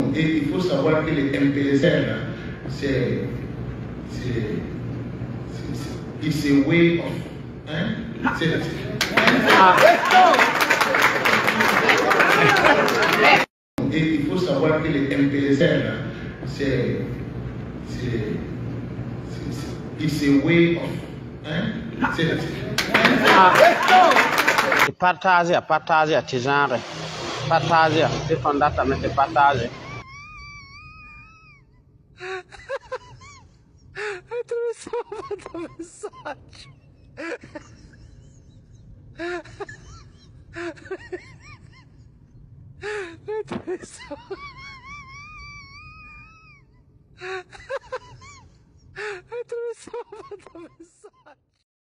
Et il faut savoir que les MPSR, c'est it's a way of... Hein? Et il faut savoir que les MPSR, c'est it's a way of... Hein? Partager à tes genres. Partager, c'est fondamentalement de partager. Eu trouxe uma mensagem. Eu trouxe